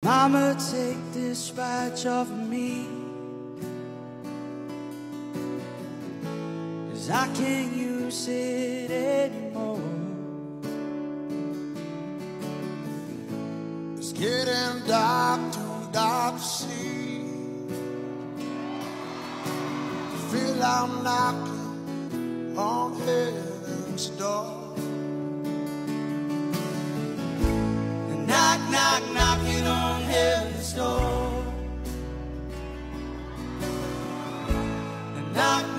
Mama, take this badge off of me, 'cause I can't use it anymore. It's getting dark, too dark to see. I feel I'm knocking on heaven's door. Knock, knock, knocking on heaven's door. Knock,